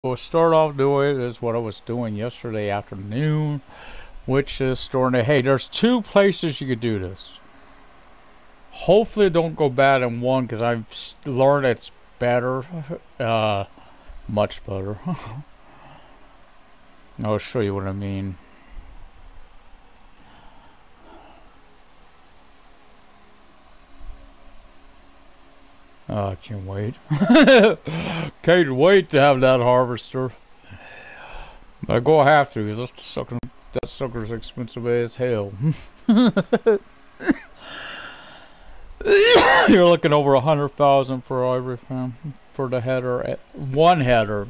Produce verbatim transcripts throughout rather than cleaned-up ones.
We'll start off doing is what I was doing yesterday afternoon, which is storing the hay. There's two places you could do this. Hopefully it don't go bad in one, because I've learned it's better. Uh, much better. I'll show you what I mean. Oh, I can't wait. Can't wait to have that harvester. But I'm gonna have to, because that sucker, that sucker's expensive as hell. You're looking over a hundred thousand for everything for the header, one header,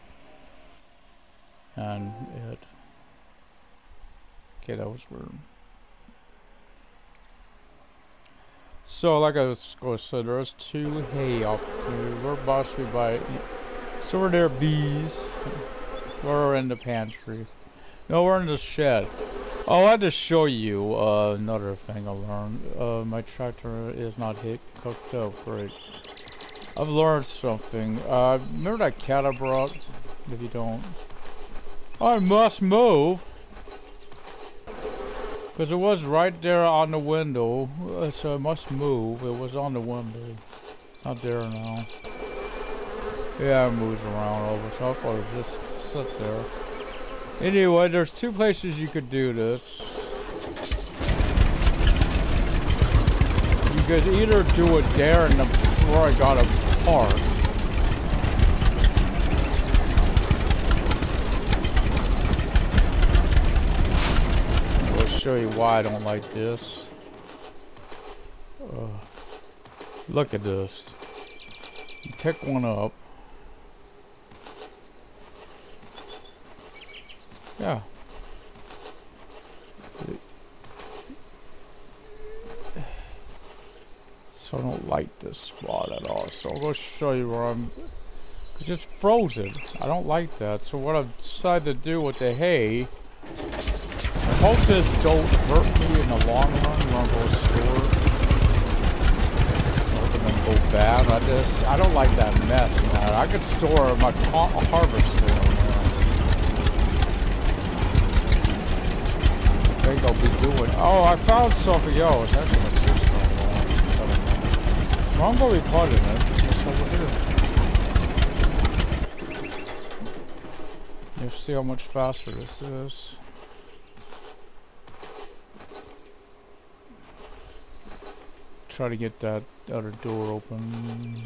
and it. Okay, that was weird. So, like I was going to say, there's two hay off here. We're possibly by. So we're there, bees. We're in the pantry. No, we're in the shed. Oh, I had to show you uh, another thing I learned. Uh, my tractor is not hit, hooked up. Great. I've learned something. Uh, remember that cat I brought? If you don't, I must move. Because it was right there on the window, so it must move. It was on the window. It's not there now. Yeah, it moves around over, so I thought it was just sit there. Anyway, there's two places you could do this. You could either do it there in the where I got a park. Show you why I don't like this. Uh, look at this. You pick one up. Yeah. So I don't like this spot at all. So I'll go show you where I'm. It's just frozen. I don't like that. So what I've decided to do with the hay. I hope this don't hurt me in the long run when I go to store. I hope it don't go bad. I just, I don't like that mess, man. I could store my harvester in there. I think I'll be doing. Oh, I found something else. That's my sister. Well, I'm going to be putting it. It's over here. You see how much faster this is. Try to get that other door open.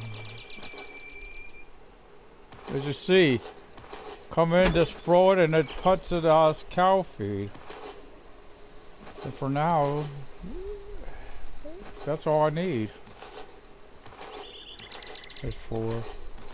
As you see, come in, just throw it, and it puts it as cow feed. And for now, that's all I need. There's four.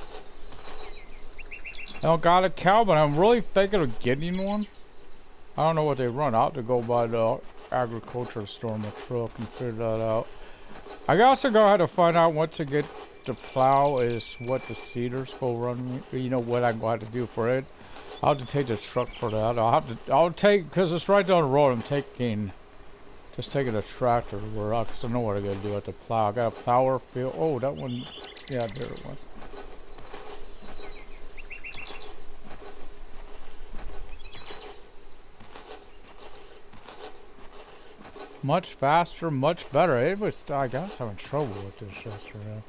I don't got a cow, but I'm really thinking of getting one. I don't know what they run out to go by the agriculture store in my truck and figure that out. I also go ahead to find out what to get the plow is what the seeders go run. You know what I'm going to do for it. I'll have to take the truck for that. I'll have to. I'll take because it's right down the road. I'm taking, just taking a tractor where I, cause I know what I got to do at the plow. I got a plower field. Oh, that one. Yeah, there it was. Much faster, much better. It was, I guess, having trouble with this yesterday.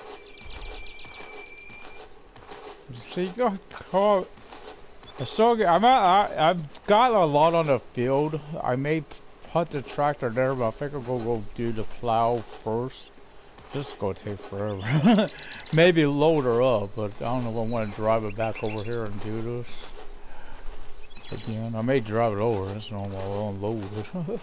See, go call. I still get, I'm at, I, I've got a lot on the field. I may put the tractor there, but I think I'll go, go do the plow first. This is gonna take forever. Maybe load her up, but I don't know if I want to drive it back over here and do this again. I may drive it over. It's not while I'll unload it.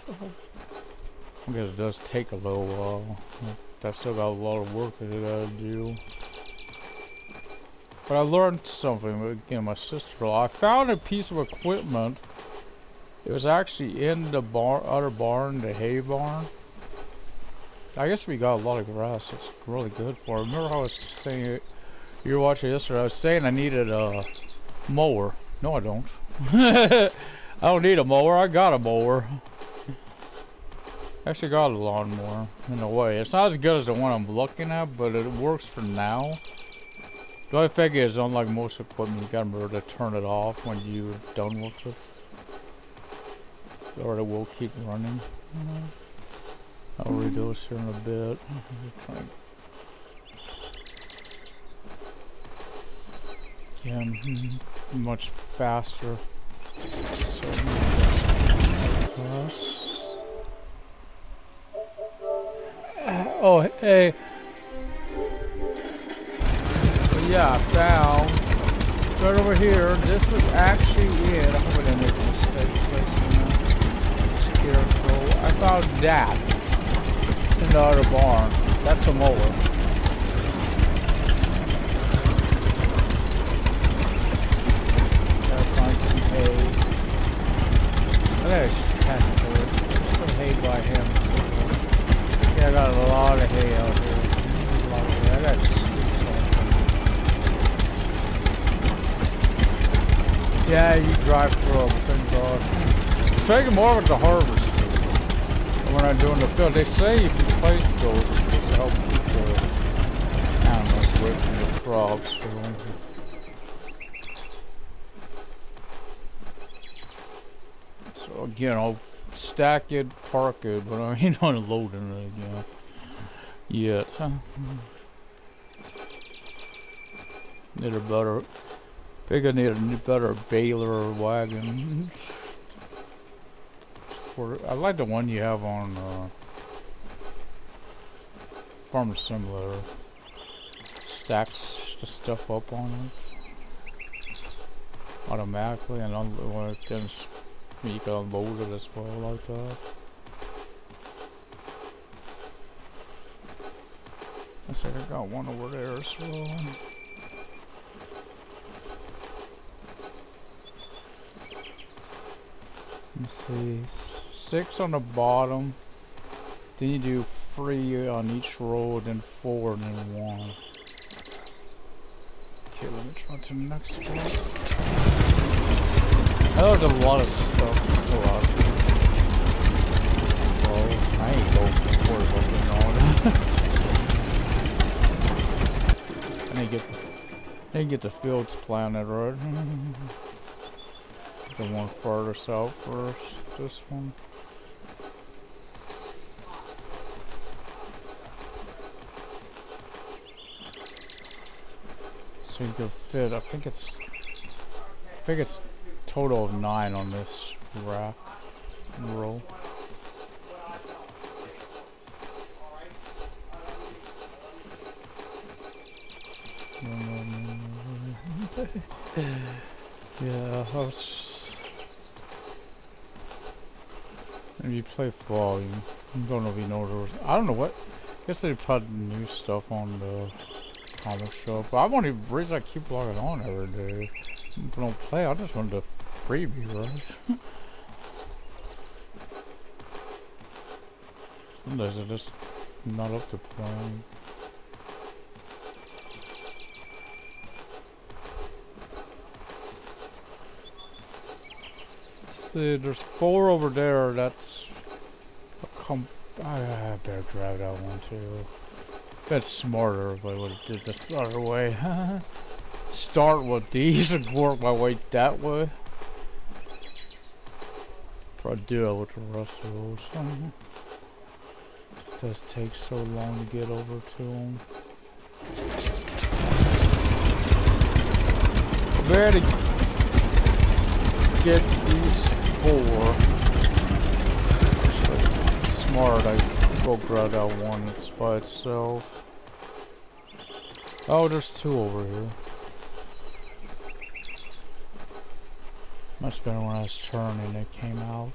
I guess it does take a little while. I've still got a lot of work that I gotta do. But I learned something again, my sister-in-law. I found a piece of equipment. It was actually in the bar, other barn, the hay barn. I guess we got a lot of grass. It's really good for it. Remember how I was saying, you were watching yesterday, I was saying I needed a mower. No, I don't. I don't need a mower. I got a mower. Actually got a lawnmower in a way. It's not as good as the one I'm looking at, but it works for now. The only thing is, unlike most equipment, you gotta remember to turn it off when you're done with it. Or it will keep running. You know? I'll redo this here in a bit. Again, much faster. So, oh, hey. But yeah, I found right over here. This was actually it. I hope I didn't make a mistake. Scarecrow. I found that in the other barn. That's a mower. Gotta find some hay. I gotta test for it. There's some hay by him. Yeah, I got a lot of hay out here. A lot of hay. I got yeah, you drive through them. Thank God. Taking more with the harvest. When I'm doing the field, they say if you place those, it's supposed to help keep the animals away from the crops. So. so again, I'll stack it, park it, but I ain't unloading it again yet. Need a better. I think I need a better baler or wagon. For, I like the one you have on uh, Farm Simulator. Stacks the stuff up on it automatically, and when it then you can unload it as well like that. I think I got one over there as well. Let's see, six on the bottom, then you do three on each row, then four, and then one. Okay, let me try to the next one. I know there's a lot of stuff still out there. Well, I ain't going worry about getting all that. I need to get, I need to get the fields planted right. The one farther south first, this one. So you can fit, I think it's, I think it's total of nine on this rack row. Yeah, I was. If you play Fall, you don't know if you know there was, I don't know what, I guess they put new stuff on the comic shop. But I'm only the reason I keep logging on every day. If I don't play, I just wanted to freebie, right? Some days are just not up to playing. See, there's four over there. That's a comp. I, I better drive that one too. That's smarter if I would have did this the other way. Start with these and work my way that way. Probably do it with the rest of those. It does take so long to get over to them. I better get these four. So smart, I go grab that one that's by itself. Oh, there's two over here. Must have been when I was turning it came out.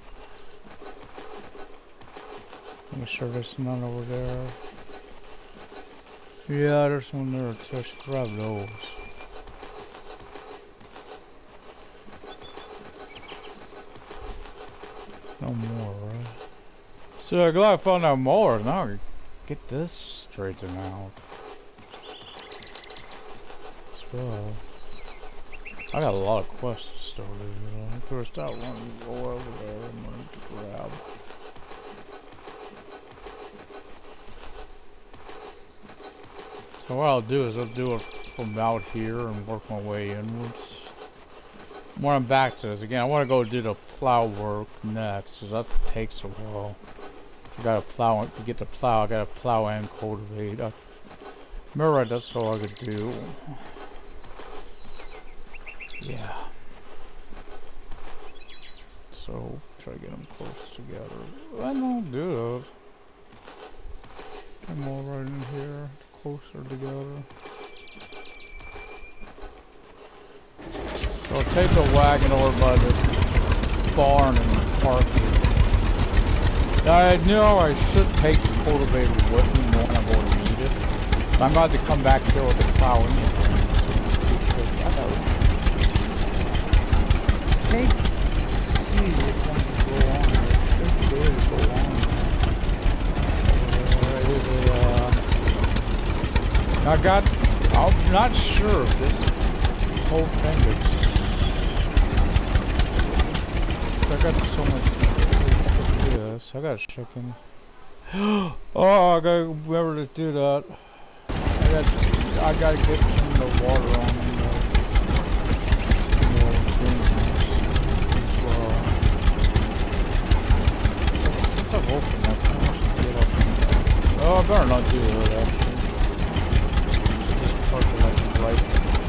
Make sure there's none over there. Yeah, there's one there too. I should grab those. No more, right? So I'm glad I found out more. Now I can get this straightened out. As well. I got a lot of quests still to do. You know? There's that one go over there I'm going to grab. So what I'll do is I'll do a from out here and work my way inwards. When I'm back to this again, I want to go do the plow work next, because that takes a while. I gotta plow to get the plow. I gotta plow and cultivate. I, remember, right, that's all I could do. Yeah. So try to get them close together. I don't do it. Come all right in here, closer together. So I'll take the wagon over by the barn and park it. I know I should take the cultivator with me knowing I'm going to need it. But I'm going to come back here with the plow anyway. I gotta take, see which ones go on. I think they go on. Uh, I got, I'm not sure if this whole thing is, I got so much. Yes, I gotta check in. Oh, I gotta remember to do that. I got, I gotta get some of the water on in the, in the greenhouse as well. Since I've opened that, I should get up in there. Oh, I better not do that actually. I should just park it like right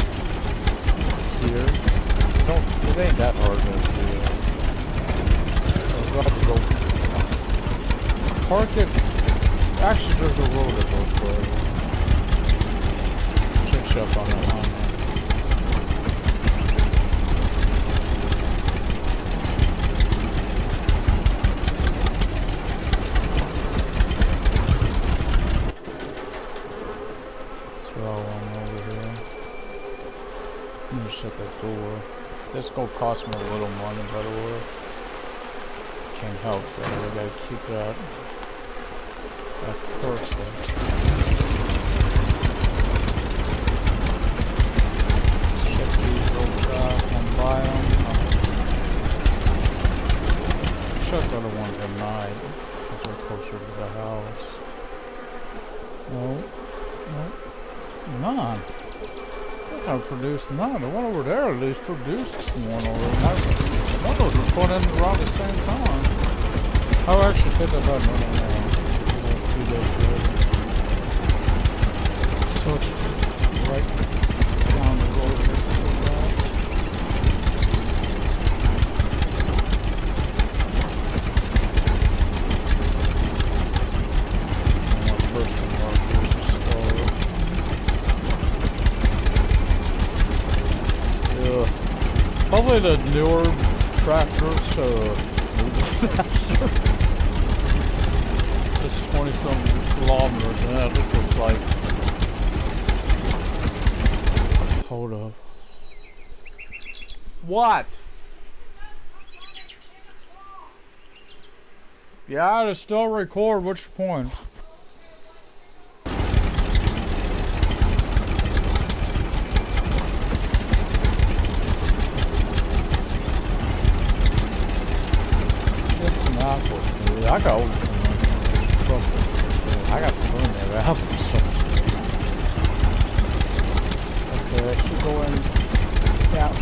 here. Don't, it ain't that hard to do that. I'll have to go park it. Actually, there's a road that goes for it. Check up on that line. Throw one over here. Let me shut that door. This gonna cost me a little money, by the way. Can't help that. I gotta keep that. That's perfect. Check these real fast and buy them. Check the other ones at night, because they're closer to the house. No, no, none. I produced none. The one over there at least produced one already. One of those was put in around the same time. Oh, actually, take that button. No, no, no. So it's right down the road. One person markers installed. Yeah. Probably the newer tractors uh, move faster. This twenty something kilometers, yeah, this is like, hold up. What? Yeah, to still record, what's your point? It's an apple. Yeah, I got old. I got to burn that apple. Okay, I should go in. Yeah.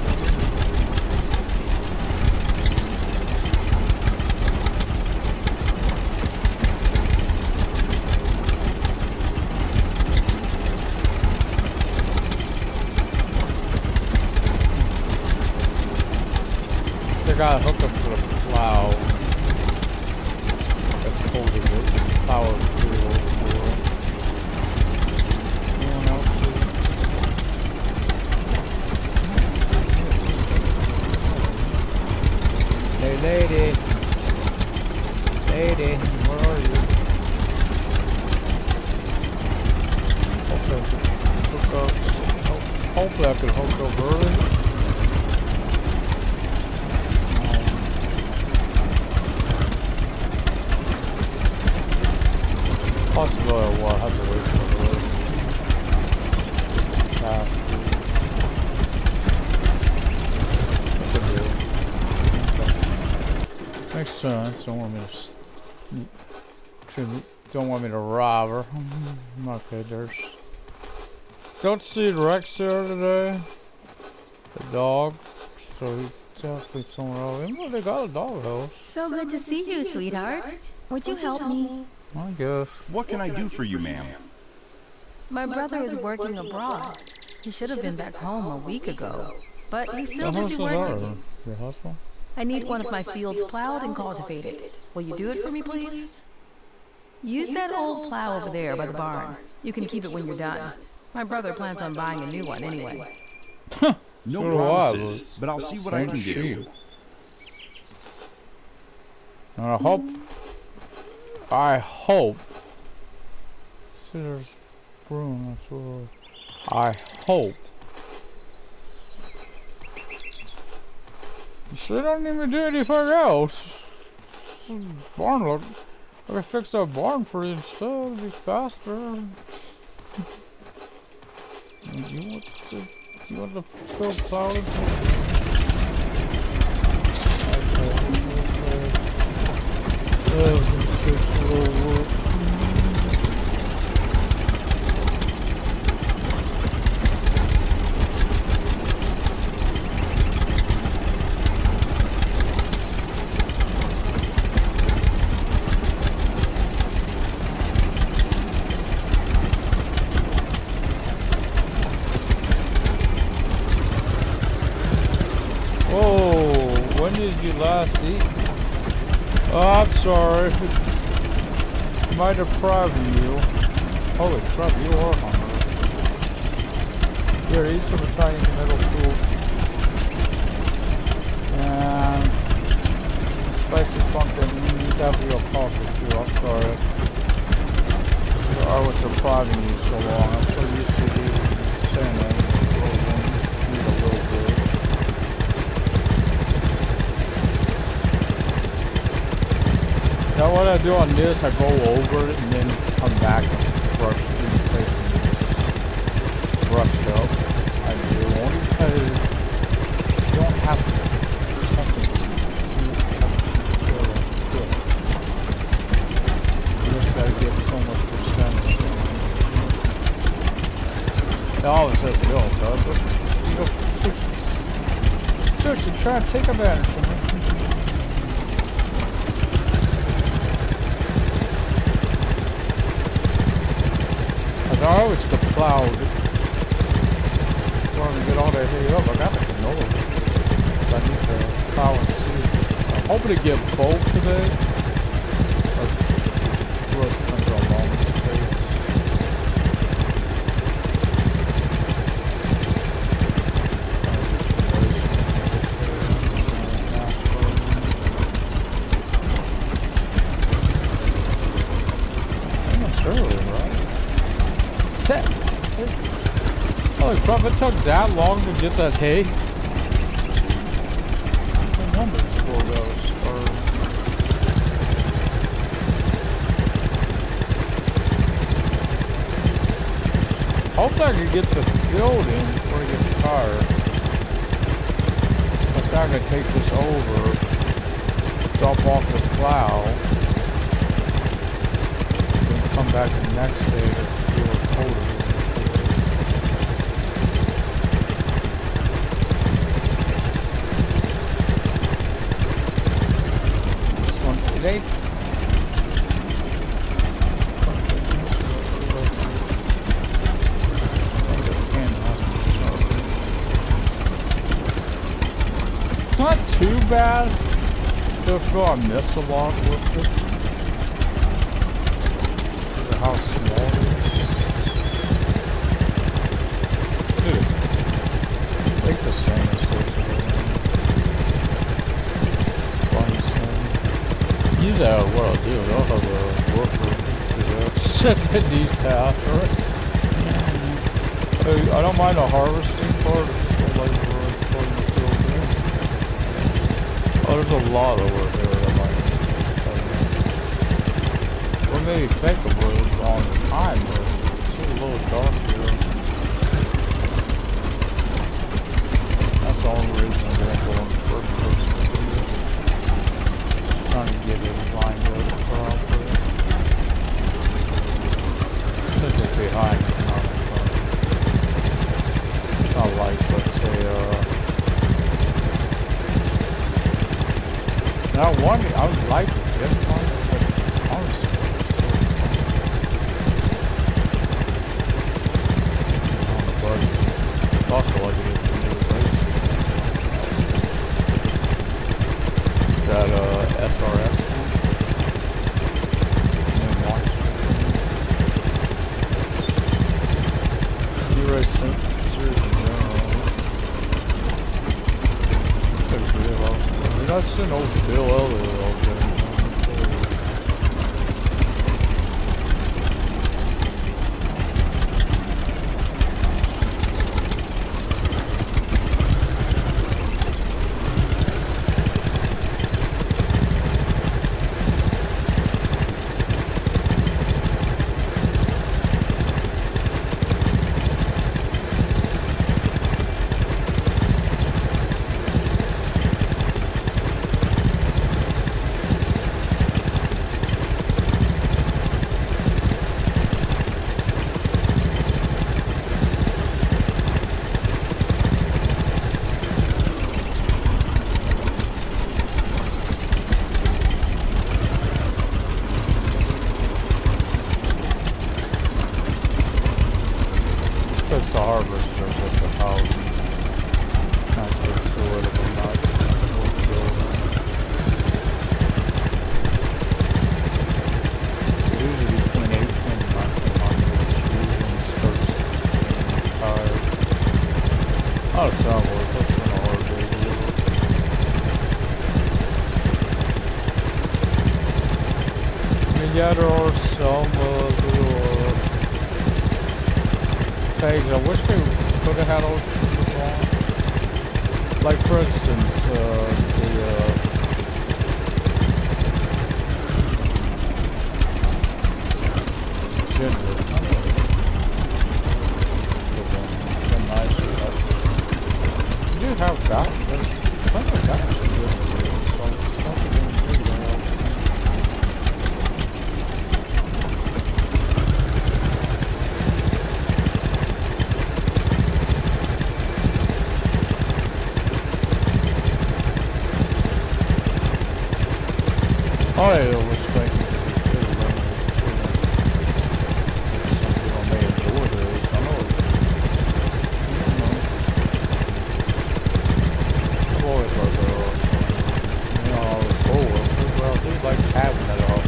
They got to hook up to the plow. That's cold, is it? Power tool for anyone else? Hey, lady. Lady, where are you? Hopefully, hook up. Hopefully, I can hook up early. Possibly I will have to wait for the road. Uh, makes sense. Don't want me to. Don't want me to rob her. Okay, there's don't see Rex here today. The dog. So he's definitely somewhere else. Even though they got a dog house. So good to see you, sweetheart. Would you help me? I guess. What can I do for you, ma'am? My brother is working abroad. He should have been back home a week ago. But he's still busy working. Your husband? I need one of my fields plowed and cultivated. Will you do it for me, please? Use that old plow over there by the barn. You can keep it when you're done. My brother plans on buying a new one anyway. No promises, but I'll see what I can do. And I hope... I hope... See, there's broom, that's what... I hope... She don't even do anything else. Barn look... I can fix that barn for you instead, it'll be faster. You want to... You want to fill flowers? Last eat. Oh, I'm sorry. Am I depriving you? Holy crap, you are hungry. Here, eat some Italian metal soup. And spicy pumpkin. Definitely a coffee too. I'm sorry. I was depriving you so long. I'm so used to you saying that. Eat a little bit. Now what I do on this, I go over it and then come back and brush it in place and brush it up. I do only because you don't have to technically do it. You just gotta get so much percentage. It always has to go, does it? You go, seriously, try to take advantage of it. I always get plowed. Want to get all that hay up. I got the canola. I need to plow and seed. I'm hoping to get both today. Or really depends on long it takes. I'm not sure, right? Holy crap, it took that long to get that hay. The numbers for those are... Hopefully I can get the field in before it gets tired. Because I'm going to take this over, drop off the plow, then come back the next day to do a cultivator. Today. It's not too bad. So far I miss a lot with it. Because of how small it is. Dude, I think the same as Usually what I'll do is I'll have a worker do that. Set these tasks, right? I, I don't mind the harvesting part, it's just the labor part in the field there. Oh, there's a lot over there that I might need. Or maybe think of it on time, but it's a little dark here. That's the only reason I didn't go in the first place. Trying to get it lined up properly. Since it's behind, it's not in front. Not one, I would like to get one, but honestly, it's so also like to get some new races. That uh, S R S one. New launch. New race series in general. It's pretty good. That's an old Bill Elliott all day. It's the harvester with the house. Not good to it if I'm not worth building. Usually between eighteen and nineteen hundred. Usually starts getting tired. Not a ton of work. That's been a hard day to live. I mean, yeah, there are some uh, little things. I wish they could have had those things on. Like for instance, uh, the uh, ginger. Been nice with that. You do have that. There's plenty of that. So it's not even big at all. Oh, yeah, it was like, some people may enjoy this. I know, I don't know. I've always liked that off. You know, I was bored. Well, I do like having that off.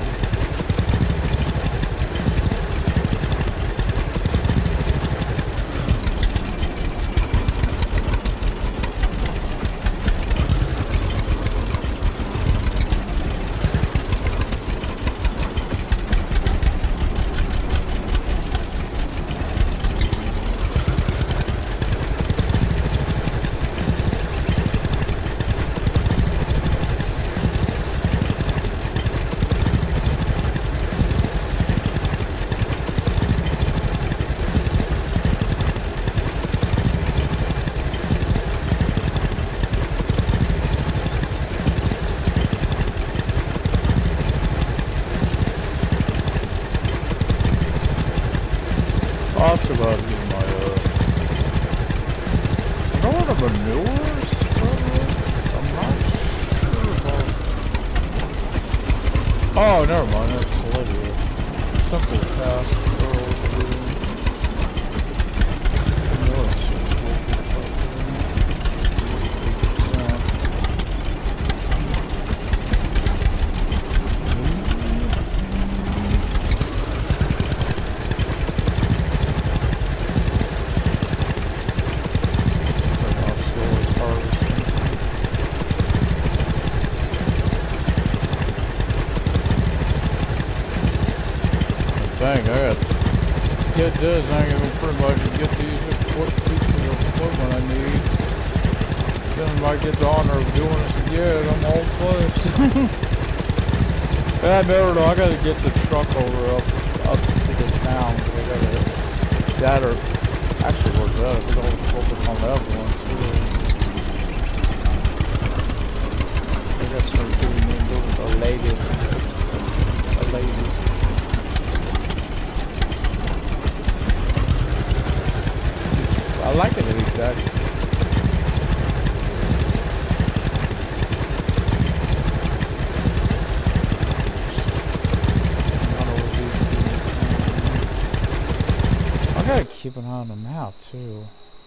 Thoughts about getting my, uh, I know what a manure is, I'm not sure about, oh, never mind, that's Lydia. Simple task, girl, doing, manure is six fifty, Dang, I got to get this, I ain't gonna pretty much get these pieces of equipment I need. Then I might get the honor of doing this again, I'm all flips. Yeah, I never know, I gotta get the truck over up, up to the town, but I gotta, that or, actually work that, I could always focus on that one too. I got some doing a lady, a lady. I like it at least that. something on the map too.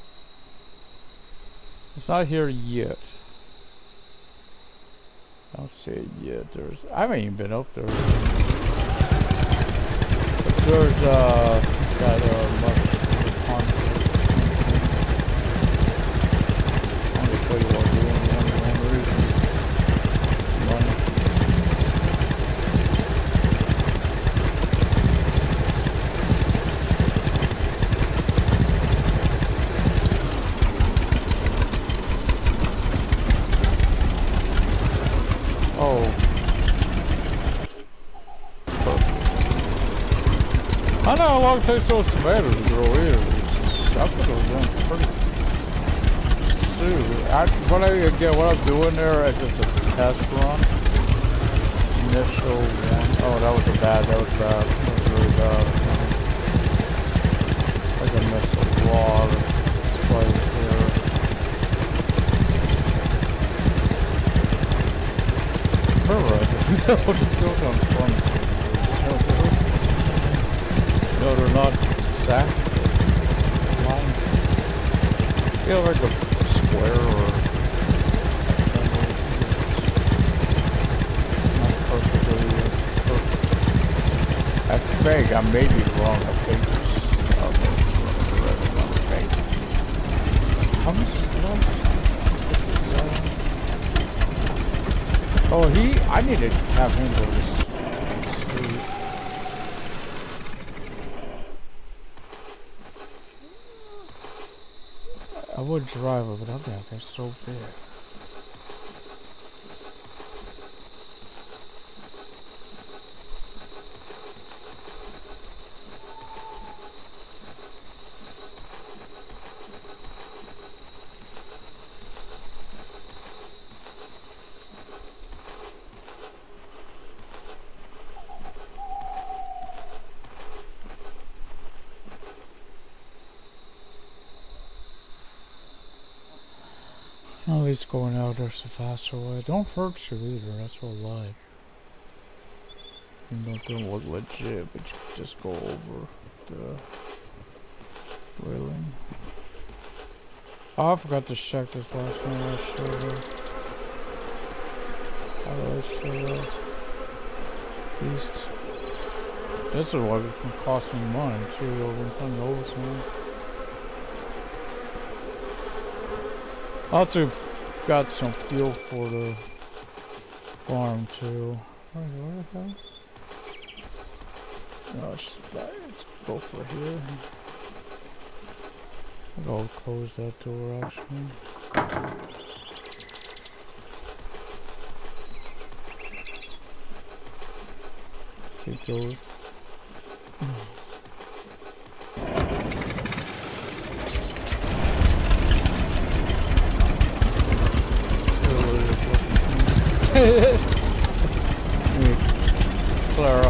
It's not here yet. I don't see it yet. There's, I haven't even been up there. But there's uh that uh much conflict. I'm gonna tell you what I'm doing. One, one reason. Money. Oh. I know how long it takes those tomatoes to grow here. I thought it was done pretty soon. I, what I again, what I'm doing there is just a test run. Initial one. Oh, that was a bad. That was bad. That was really bad. Like I missed a lot of spikes here. Alright, that was still on fun. No, they're not sacked. Line. Feel like a square or not perfectly perfect. I think I may be wrong. I think it's okay. How much is that? Oh, he, I need to have him go to sleep. I would drive her, but I'm down there so big. At least going out there's a faster way. Don't hurt you either, that's what I like. You don't do look legit, but you just go over the railing. Oh, I forgot to check this last one I showed you. How do I show you? Beast. This is what it can cost me money too, over in front of those ones. I also got some fuel for the farm too. Where, where the hell? No, it's, let's go for here. I'll close that door actually. Keep going. Clara.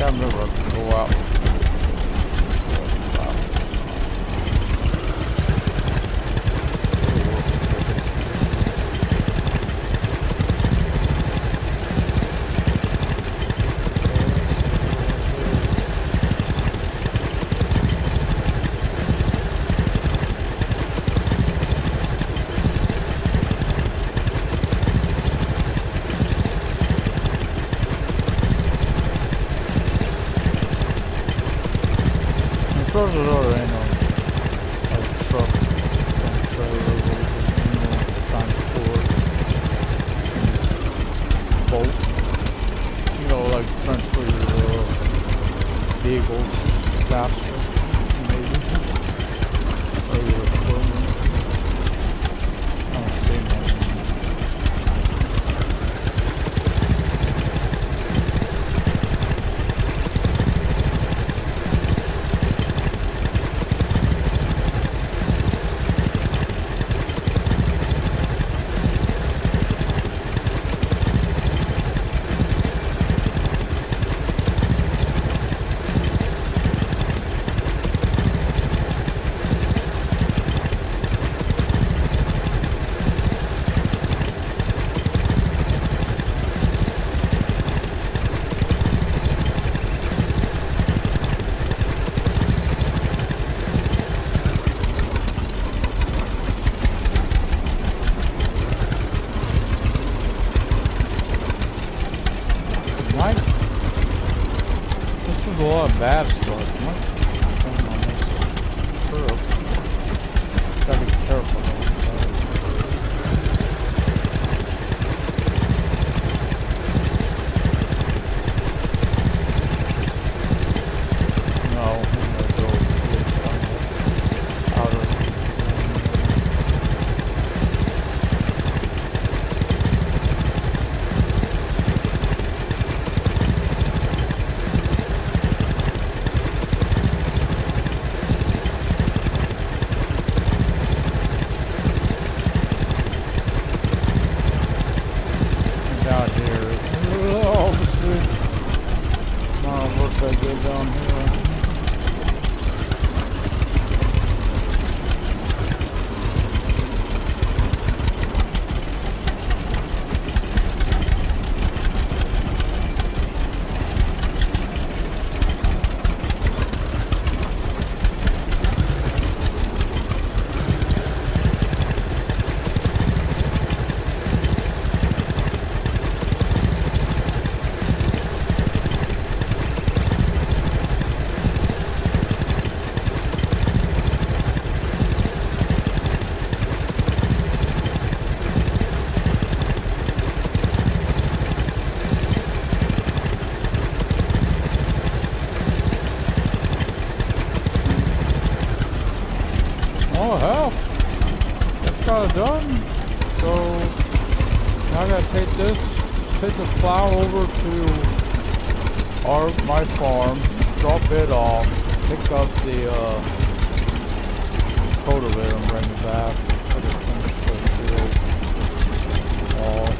damn river can go out. There's a lot of ain't no like truck and trailer where you can, you know, transport and boat. You know, like transfer your uh, vehicles faster, maybe. Or your equipment. I don't see nothing. A lot of bad stuff. Gotta be careful though. No, I'm gonna go out of out here. Oh, shit. Not work that good down here. Oh hell, that's got it done. So now I gotta take this, take the plow over to our my farm, drop it off, pick up the uh, cultivator and bring it back. I just finished the field all.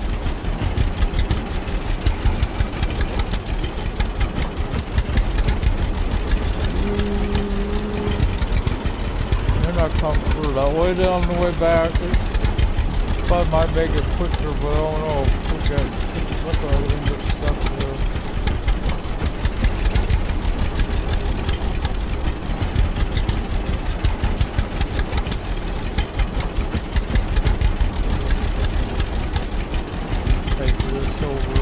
I come through that way down the way back. Thought I might make it quicker, but I don't know. Look at it. Look at everything that's stuck there. Take this over.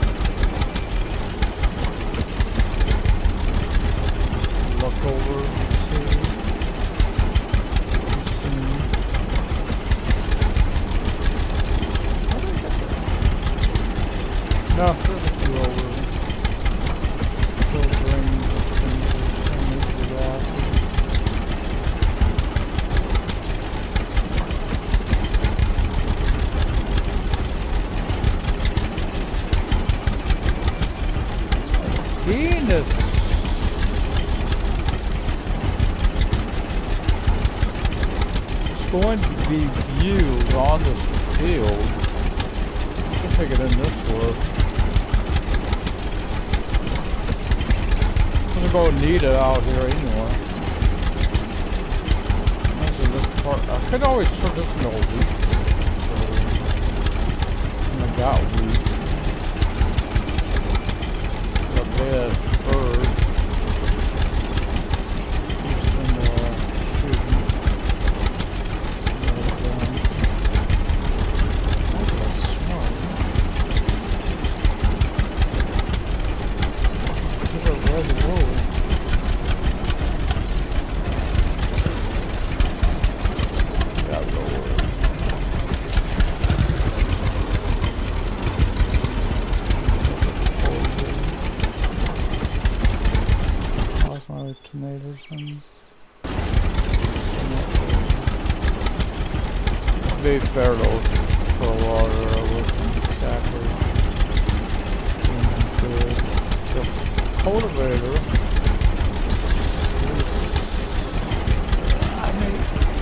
Look over and see. No, there's a few over. Filtering things to that. Venus. It's going to be viewed on this field. Take it in this work. I'm gonna need it out here anyway. This part, I could always turn this into a wheat. So, I got wheat. Got a bed bird. Some uh, shooting. Tomatoes and be fair though for water I wasn't exactly good. The cultivator I mean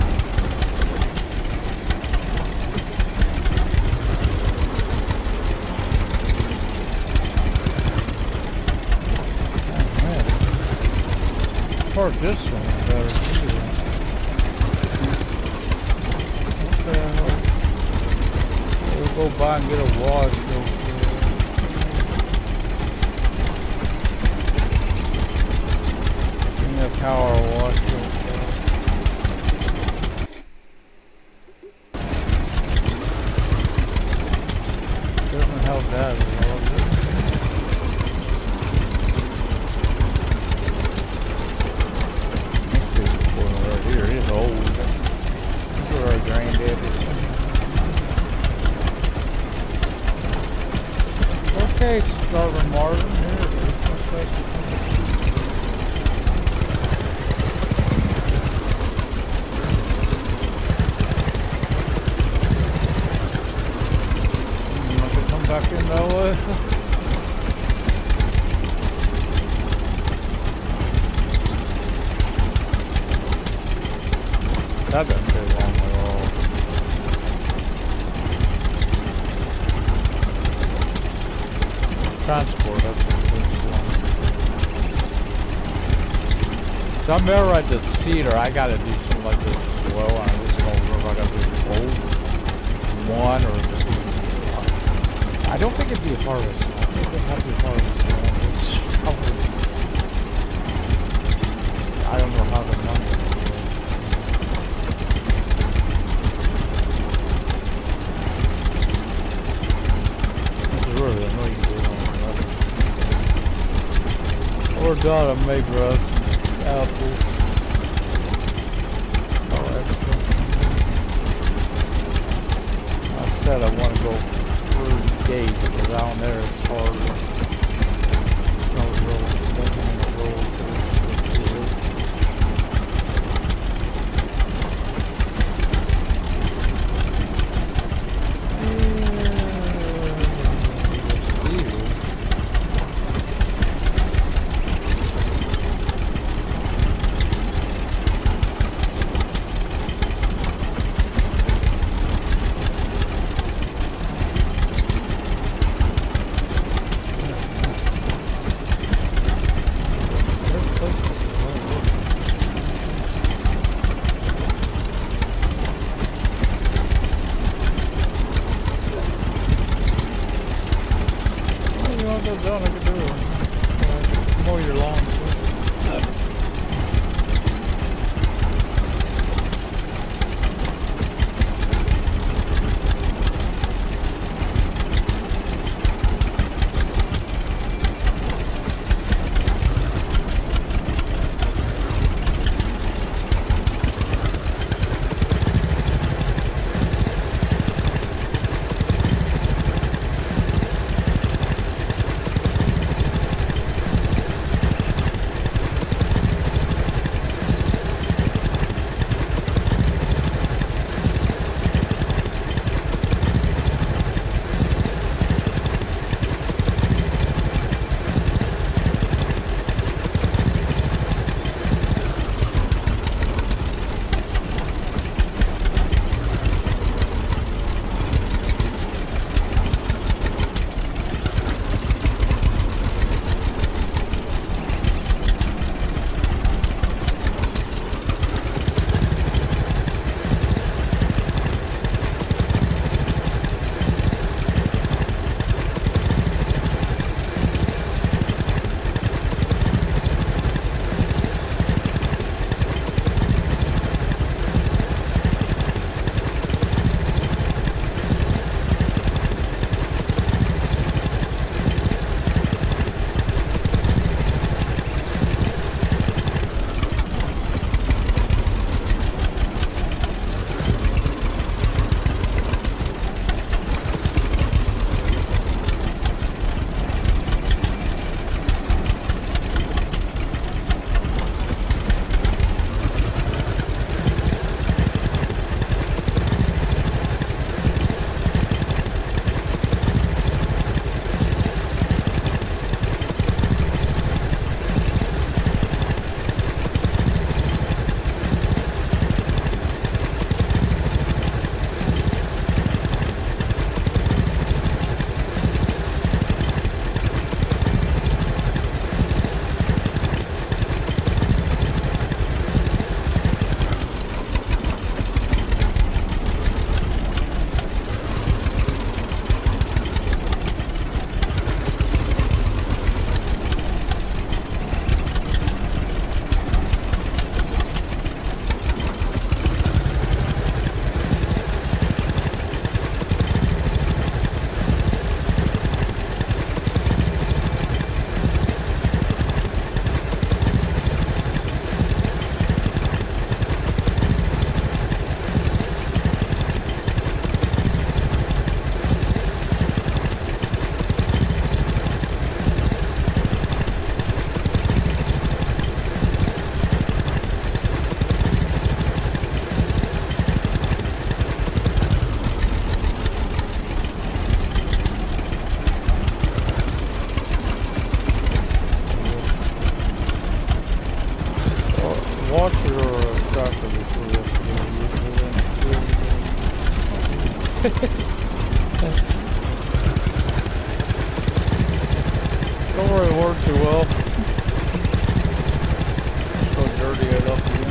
part this one better too. What the hell? We'll go by and get a wash real quick. Give me a power wash real quick. Doesn't help that at all. Here it is old. This is where our granddad is. Okay, Starving Marvin. Here it is. You want to come back in that way? That doesn't take long at all. Transport, that's what takes long. So I'm better at the cedar. I gotta do something like this as well. I just don't know if I gotta do old one or two. I don't think it'd be a harvest. I think it'd have to be a harvest. I don't know how to number it. Or gotta make us apples. Oh, extra. I said I want to go through the gate because down there it's harder. No road, nothing in the road. Done, I can do it. Uh, mow your lawn. really work too well. So dirty it up again.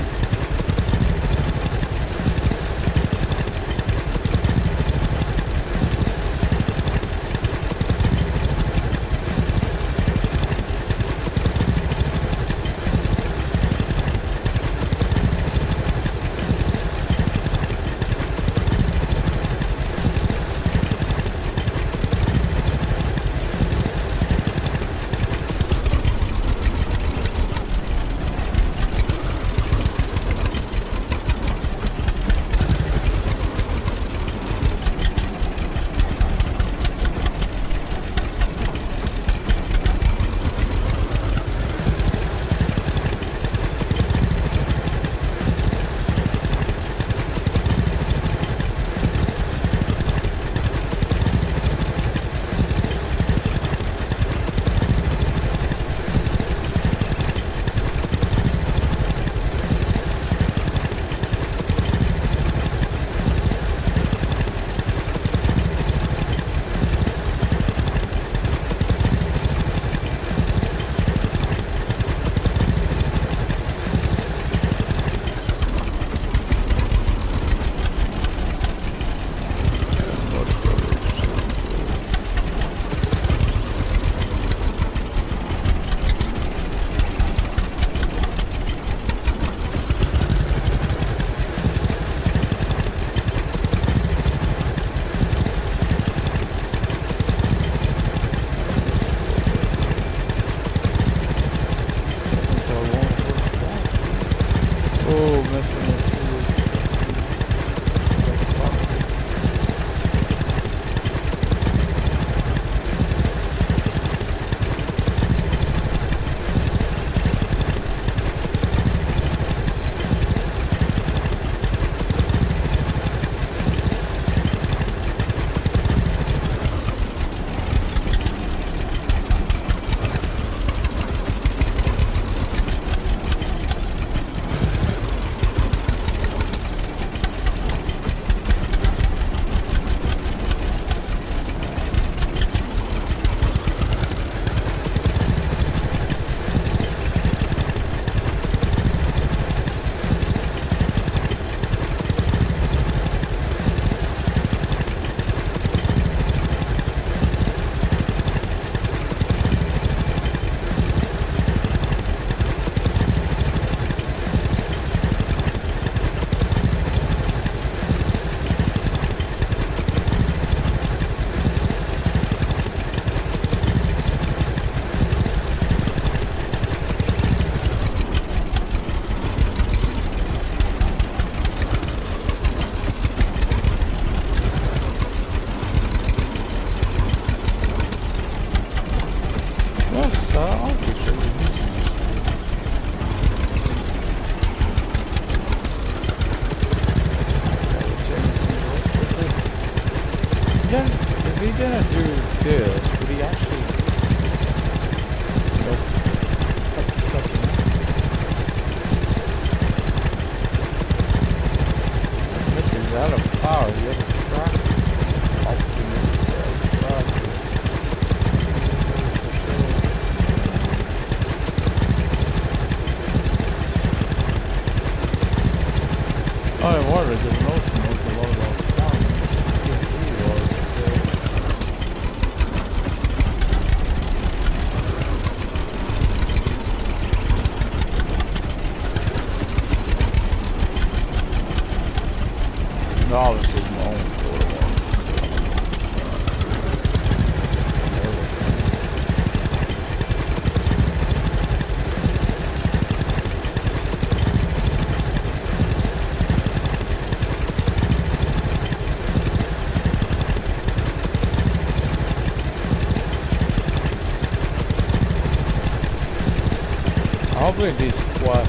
Hopefully these squats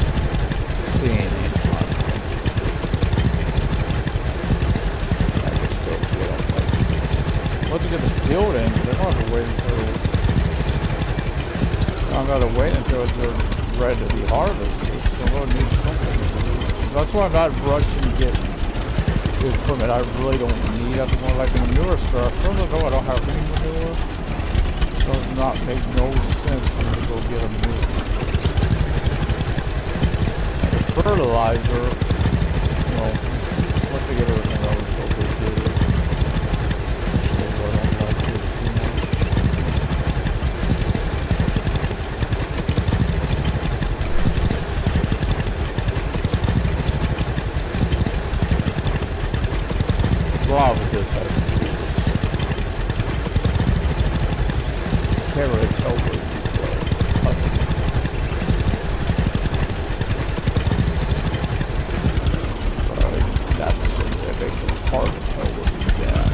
seeing it. I can still get up. Once you get the field in, they're going to have to wait until I'm going to wait until they're ready to be harvested. So we'll need something. That's why I'm not rushing to get the equipment I really don't need. That's more like the manure stuff. First of all, I don't have any manure. So it's not make no sense for me to go get a new and the fertilizer, you know, once I get everything else, so go get it. So I don't like it too much. Lava just has to do this. Can't really tell where these go. But that's it makes it hard to tell where these at.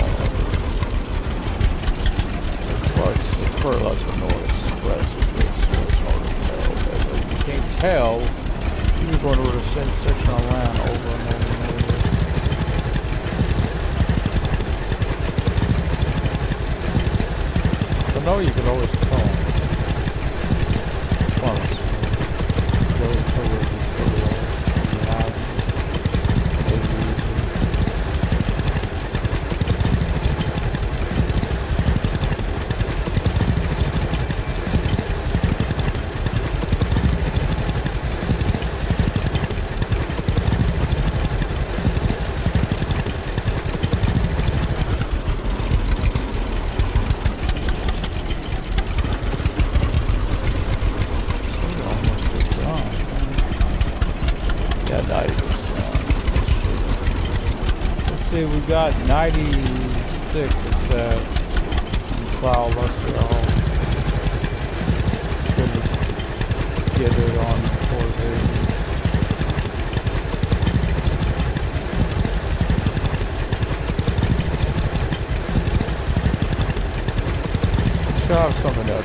Plus, the fertilizer noise spreads a bit, so it's hard to tell. But if you can't tell, you're going over the same section of land over and over and over. No, you can always tell. Once. You always tell where you put it all. You have we got ninety-six, it said. Plow, let's see how good we get it on four eighty. Should have something else.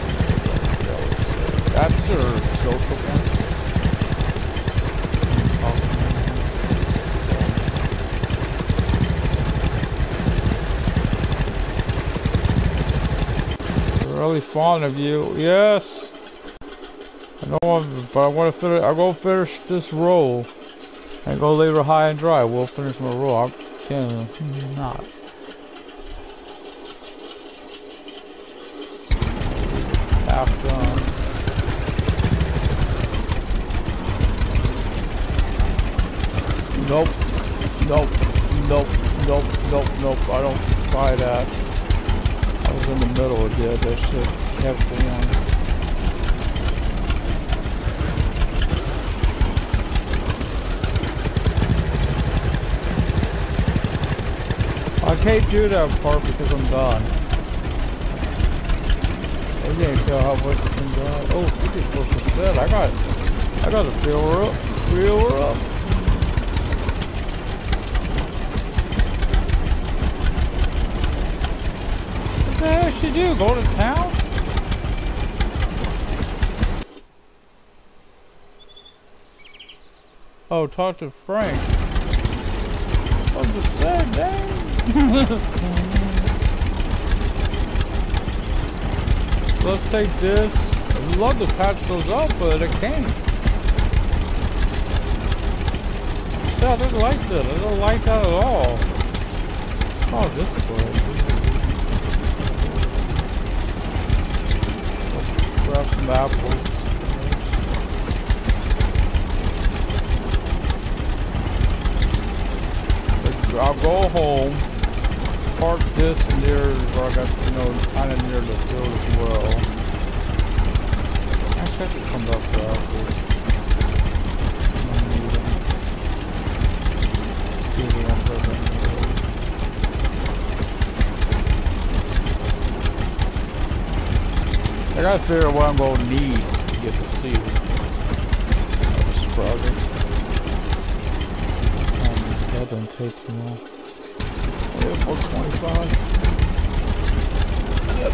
That's your social one. Really fond of you, yes. I know, I'm, but I want to finish. I go finish this roll and go leave her high and dry. We'll finish my roll. I can not. Half done. Nope. Nope. Nope. Nope. Nope. Nope. I don't buy that. I was in the middle of it, that shit kept going. I can't do that part because I'm done. I can't tell how much I'm done. Oh, fifty-four percent. I got, I got to fill her up. Fill her up. What the hell should you do? Go to town? Oh, talk to Frank. I was just saying, dang. Let's take this. I'd love to patch those up, but it can't. See, I didn't like that. I don't like that at all. Oh, this way. Grab some apples. I'll go home, park this near where I got, you know, kind of near the field as well. Actually, I could come back for apples. I gotta figure out what I'm gonna need to get the seed of the sprouting. That doesn't take too long. Yeah, four twenty-five. Yep.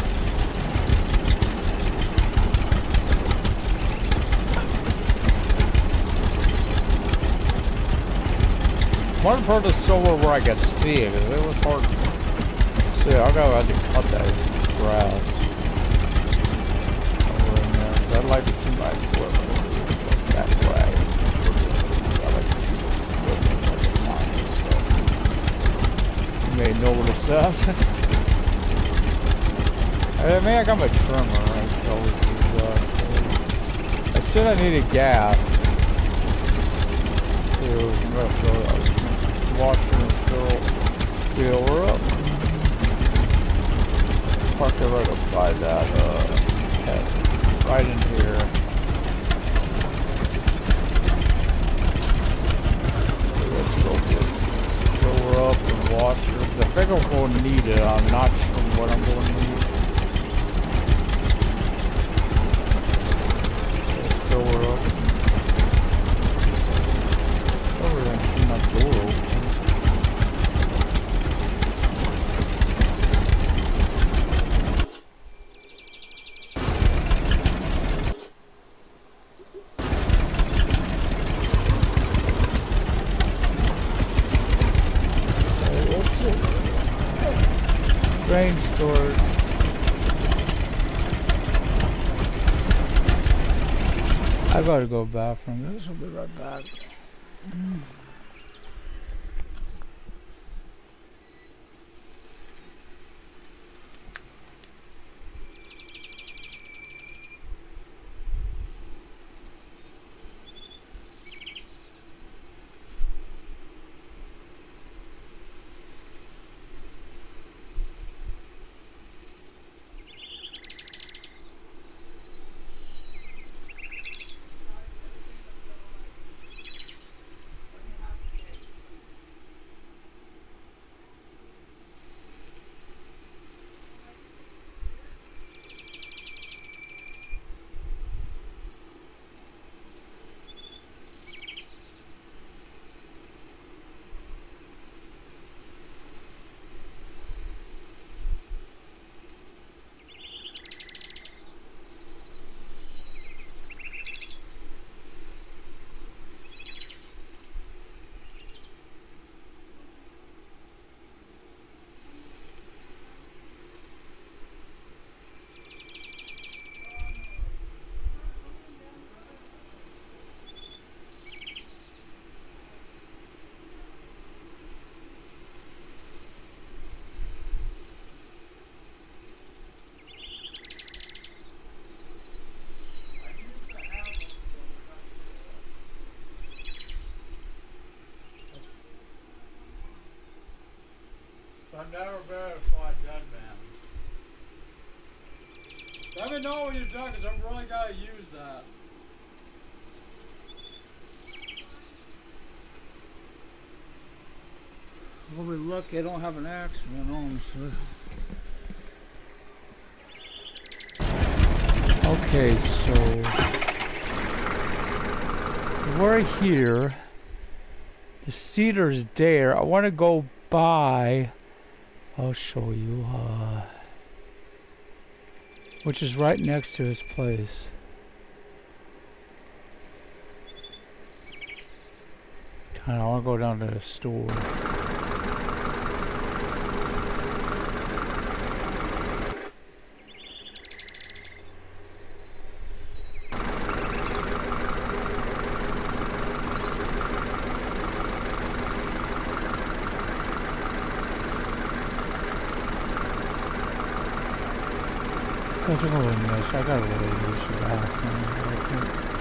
One part is somewhere where I can see it. It was hard to see. I gotta have to cut that grass over in there. I'd like to keep my equipment that way. I like to keep equipment like mine, so you may notice that. I mean, I got my trimmer. I can always use that. I said I needed gas. So I'm gonna fill that. Washer and fill, fill her up. Park it right up by that, uh, head. Right in here. Let's go get, fill her up and wash her. I think I'm going to need it. I'm not sure what I'm going to need. Let's fill her up. Over there, keep my door open. Grain storage. I gotta go bathroom. This will be right back. Mm. I've never verified that, man. Let me know when you're done, because I've really got to use that. We'll be lucky I don't have an accident on, so. Okay, so we're here. The cedar's there. I want to go by. I'll show you. Uh, which is right next to his place. Kinda, I want to go down to the store. That's a little nice. I got a little use of that.